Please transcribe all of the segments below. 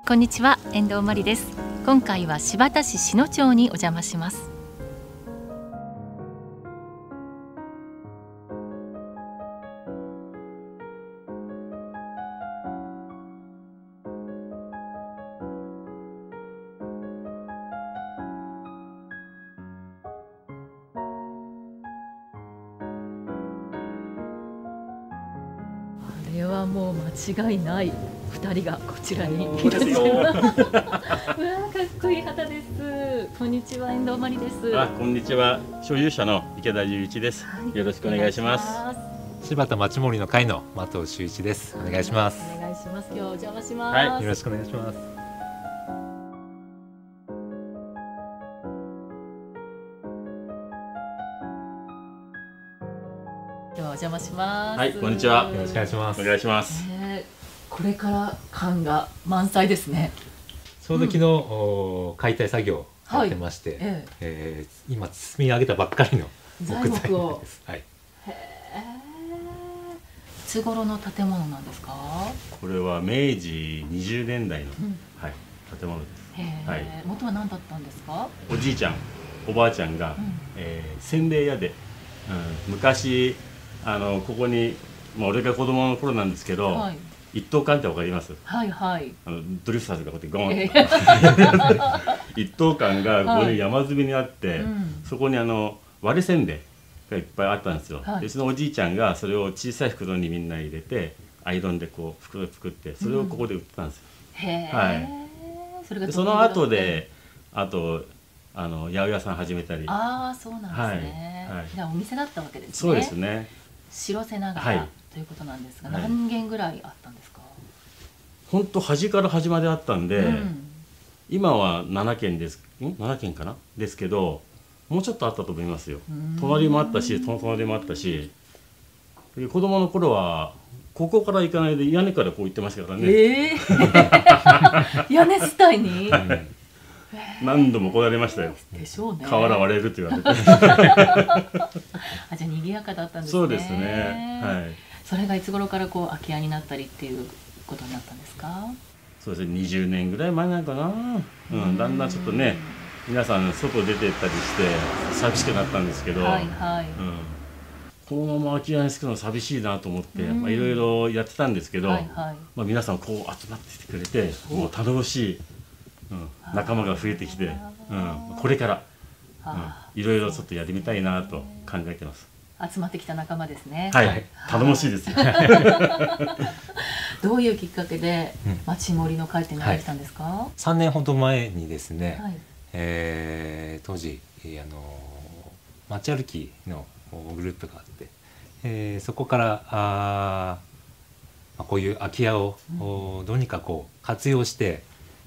こんにちは、遠藤真理です。今回は新発田市篠町にお邪魔します。あれはもう間違いない。2人がこちらにいらっしゃいます。うわー、かっこいい旗です。こんにちは、遠藤真理です。 こんにちは、所有者の池田雄一です、よろしくお願いします。 新発田町森の会の的尾修一です。お願いします。 お願いします。今日お邪魔します。 はい、よろしくお願いします。 ではお邪魔します。 はい、こんにちは。 よろしくお願いします。 お願いします。 これから感が満載ですね。 ちょうど昨日、解体作業やってまして、今積み上げたばっかりの木材です。はい。 いつ頃の建物なんですか？ これは明治20年代の、建物です。はい。 元は何だったんですか？ おじいちゃん、おばあちゃんが、せんべい屋で、昔ここに、俺が子供の頃なんですけど、一等間ってわかります？はいはい。ドリフターズがこうやってゴンって一等間がここに山積みにあって、そこに割れせんべいがいっぱいあったんですよ。でそのおじいちゃんがそれを小さい袋にみんな入れてアイロンでこう袋作ってそれをここで売ってたんですよ。はい。その後であと八百屋さん始めたり。 ああ、そうなんですね。じゃあお店だったわけですね。 そうですね。 白瀬長屋ということなんですが、何軒ぐらいあったんですか？ 本当端から端まであったんで、今は7軒です。7軒かなですけど、もうちょっとあったと思いますよ。隣もあったし、隣もあったし、子供の頃はここから行かないで屋根からこう行ってましたからね。 屋根伝いに？ 何度も来られましたよ。 でしょうね。 瓦割れるって言われて。 じゃあ賑やかだったんですね。 そうですね。はい。 それがいつ頃からこう空き家になったりっていうことになったんですか？そうですね。20年ぐらい前なのかな。だんだんちょっとね、皆さん外出てったりして寂しくなったんですけど。このまま空き家にするの寂しいなと思っていろいろやってたんですけど、皆さんこう集まってきてくれて、もう頼もしい。仲間が増えてきて、これからいろいろちょっとやってみたいなと考えてます。 集まってきた仲間ですね。 はい、頼もしいですよ。 どういうきっかけで町森の会ってなってきたんですか ？3年ほど前にですね、当時街歩きのグループがあって、そこからこういう空き家をどうにかこう活用して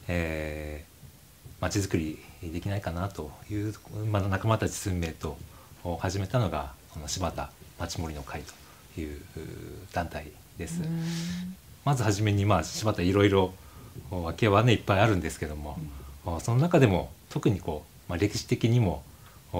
まちづくりできないかなという、仲間たち数名と始めたのがこの新発田町森の会という団体です。まずはじめに新発田いろいろ空き家はねいっぱいあるんですけども、その中でも特にこう、歴史的にも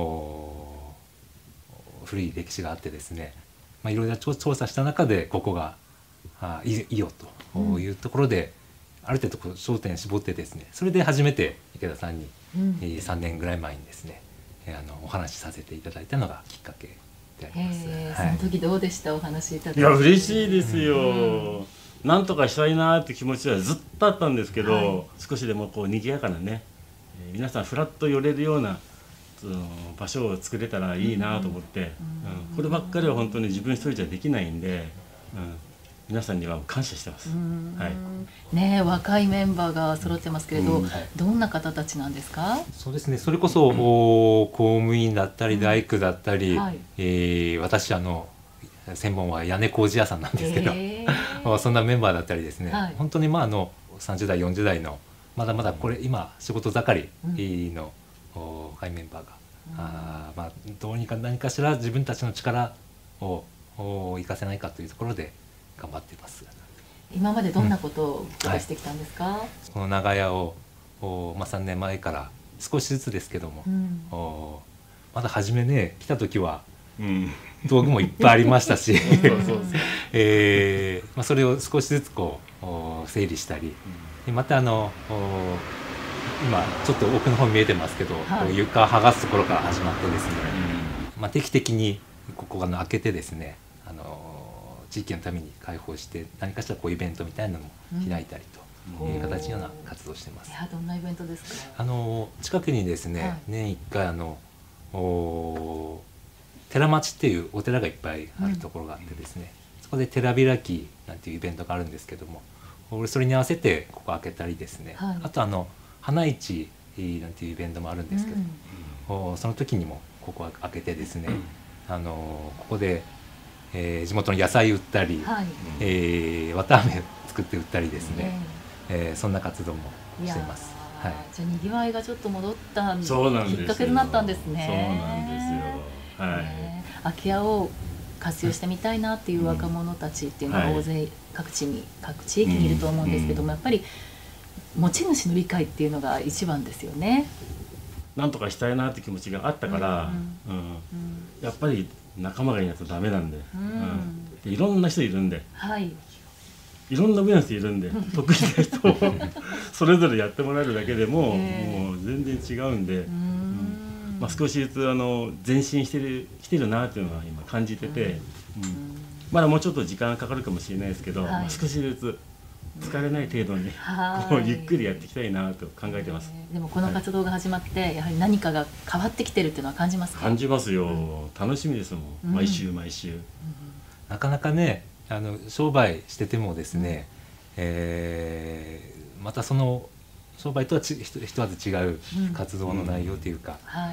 古い歴史があってですね、いろいろ調査した中でここがいいよというところで、ある程度こう焦点絞ってですね、それで初めて池田さんに、3年ぐらい前にですねお話しさせていただいたのがきっかけであります。 その時どうでした？お話いただいて。 いや嬉しいですよ。なんとかしたいなって気持ちはずっとあったんですけど、少しでもこう賑やかなね、皆さんフラッと寄れるような場所を作れたらいいなと思って、こればっかりは本当に自分一人じゃできないんで。皆さんには感謝してます。 ね、若いメンバーが揃ってますけれど、どんな方たちなんですか？ そうですね。それこそ公務員だったり大工だったり、私専門は屋根工事屋さんなんですけど、そんなメンバーだったりですね。本当に30代40代のまだまだこれ今仕事盛りの若いメンバーが、どうにか何かしら自分たちの力を生かせないかというところで。頑張っています。 今までどんなことをしてきたんですか？ この長屋を3年前から少しずつですけども、まだ初めね来た時は道具もいっぱいありましたしそれを少しずつこう整理したり、でまた今ちょっと奥の方見えてますけど、床を剥がすところから始まってですね、定期的にここ開けてですね、地域のために開放して何かしらイベントみたいなのも開いたりという形のような活動をしてます。 どんなイベントですか？ 近くにですね、年1回寺町っていうお寺がいっぱいあるところがあってですね、そこで寺開きなんていうイベントがあるんですけども、それに合わせてここ開けたりですね、あと花市なんていうイベントもあるんですけど、その時にもここ開けてですね、ここで、地元の野菜売ったり、綿あめ作って売ったりですね、そんな活動もしています。 じゃあにぎわいがちょっと戻ったきっかけとになったんですね。 そうなんですよ。 空き家を活用してみたいなっていう若者たちっていうのは大勢各地域にいると思うんですけども、やっぱり持ち主の理解っていうのが一番ですよね。 なんとかしたいなって気持ちがあったから、やっぱり仲間がいないとダメなんで、いろんな人いるんで、いろんな分野の人いるんで、得意な人をそれぞれやってもらえるだけでももう全然違うんで、少しずつ前進してるなっていうのは今感じてて、まだもうちょっと時間がかかるかもしれないですけど、少しずつ疲れない程度にゆっくりやっていきたいなと考えてます。 でもこの活動が始まってやはり何かが変わってきてるっていうのは感じますか？ 感じますよ。楽しみですもん、毎週毎週。 なかなかね、商売しててもですね、またその商売とは一味違う活動の内容というか、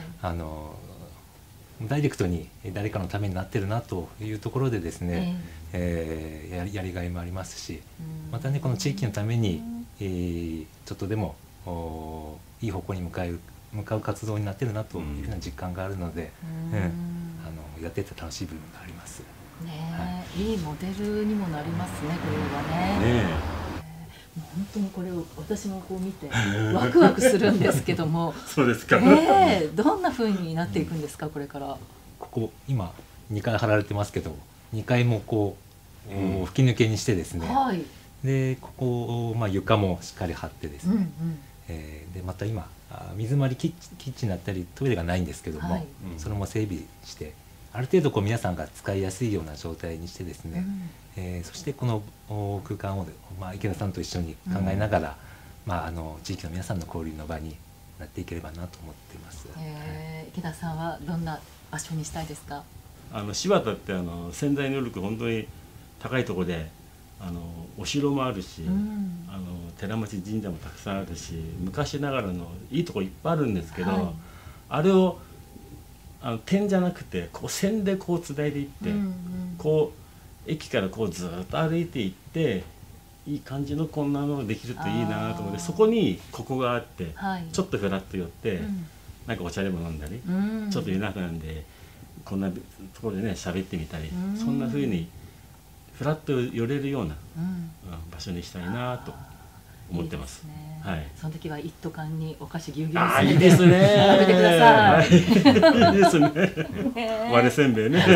ダイレクトに誰かのためになってるなというところでですね、やりがいもありますし、またねこの地域のために、ちょっとでもいい方向に向かう活動になってるなというふうな実感があるので、やってて楽しい部分があります。 いいモデルにもなりますね、これはね。本当にこれを私もこう見てワクワクするんですけどもそうですか、 どんな風になっていくんですか、これから。 ここ今2階貼られてますけど、2階も吹き抜けにしてですね、でここ床もしっかり張ってですね、でまた今水回りキッチンだったりトイレがないんですけども、それも整備してある程度皆さんが使いやすいような状態にしてですね、そしてこの空間を、池田さんと一緒に考えながら、地域の皆さんの交流の場になっていければなと思っています。 池田さんはどんな場所にしたいですか？ 柴田って潜在能力本当に高いところで、お城もあるし、寺町神社もたくさんあるし、昔ながらのいいとこいっぱいあるんですけど、あれを点じゃなくて線でつないでいって、駅からずっと歩いていっていい感じのこんなのができるといいなと思って、そこにここがあって、ちょっとフラッと寄って、なんかお茶でも飲んだり、ちょっと夜中なんでこんなところでね喋ってみたり、そんな風にフラッと寄れるような場所にしたいなと思ってます。 その時は一斗缶にお菓子ぎゅうぎゅうに詰めて食べてください。いいですね。割れせんべいね。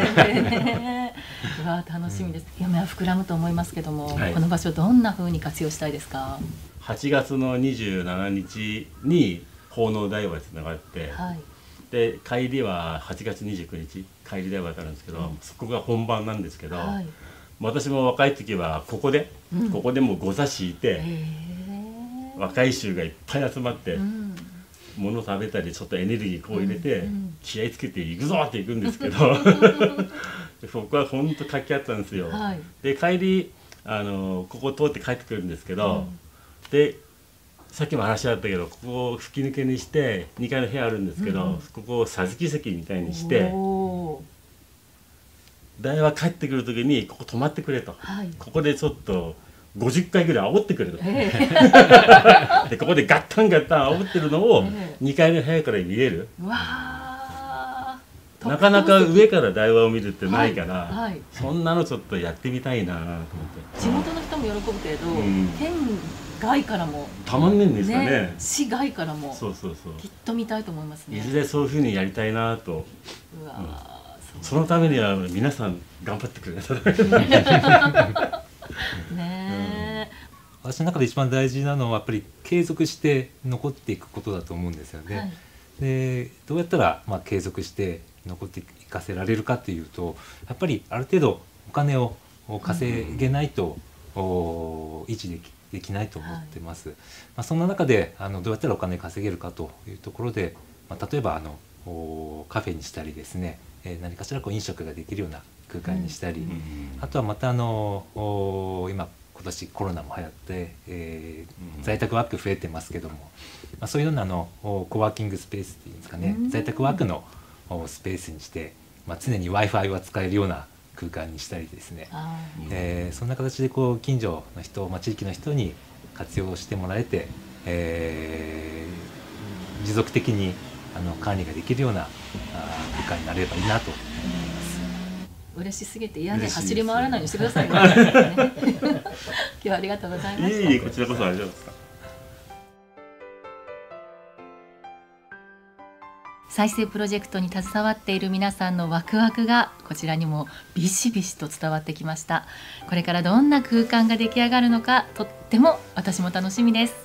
楽しみです。夢は膨らむと思いますけども、この場所どんな風に活用したいですか ？8月の27日に奉納大和につながって、で帰りは8月29日帰り大和があるんですけど、そこが本番なんですけど、私も若い時はここでもうご座敷いて、若い衆がいっぱい集まって、物食べたりちょっとエネルギー入れて、気合いつけていくぞっていくんですけどそこは本当活気あったんですよ。で帰りここを通って帰ってくるんですけど、でさっきも話あったけど、ここを吹き抜けにして2階の部屋あるんですけど、ここを桟敷席みたいにして、大和帰ってくる時にここ泊まってくれと、ここでちょっと50回ぐらい煽ってくれと、でここでガッタンガッタン煽ってるのを2階の部屋から見れる。なかなか上から大和を見るってないから、そんなのちょっとやってみたいなと思って。 地元の人も喜ぶけれど、県外からもたまんねえんですかね。 市外からもきっと見たいと思いますね。 いずれそういうふうにやりたいなと。そのためには皆さん頑張ってくれないと。 ねえ、 私の中で一番大事なのはやっぱり継続して残っていくことだと思うんですよね。でどうやったら継続して残っていかせられるかっていうと、やっぱりある程度お金を稼げないと、維持できないと思ってます。そんな中でどうやったらお金稼げるかというところで、例えばカフェにしたりですね、何かしら飲食ができるような空間にしたり、あとはまた今年コロナも流行って、在宅ワーク増えてますけども、そういうようなコワーキングスペースっていうんですかね、在宅ワークのスペースにして、常に Wi-Fi は使えるような空間にしたりですね、そんな形で近所の人、地域の人に活用してもらえて、持続的に管理ができるような空間になれればいいなと思います。 嬉しすぎて嫌で走り回らないようにしてくださいね。今日はありがとうございました。 いいこちらこそありがとうございます。 再生プロジェクトに携わっている皆さんのワクワクがこちらにもビシビシと伝わってきました。これからどんな空間が出来上がるのか、とっても私も楽しみです。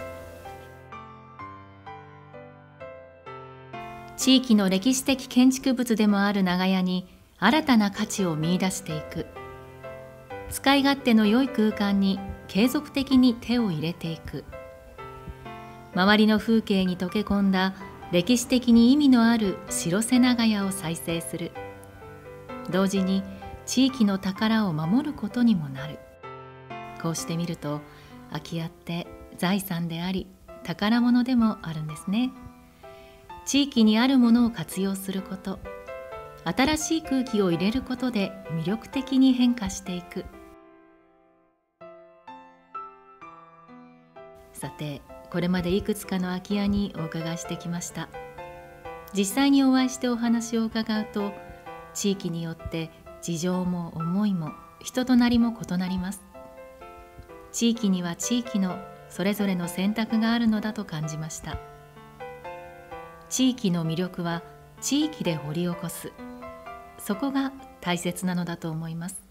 地域の歴史的建築物でもある長屋に新たな価値を見出していく、使い勝手の良い空間に継続的に手を入れていく、周りの風景に溶け込んだ歴史的に意味のある白瀬長屋を再生する、同時に地域の宝を守ることにもなる。こうしてみると空き家って財産であり宝物でもあるんですね。地域にあるものを活用すること、新しい空気を入れることで魅力的に変化していく。さて、これまでいくつかの空き家にお伺いしてきました。実際にお会いしてお話を伺うと、地域によって事情も思いも人となりも異なります。地域には地域のそれぞれの選択があるのだと感じました。地域の魅力は地域で掘り起こす、そこが大切なのだと思います。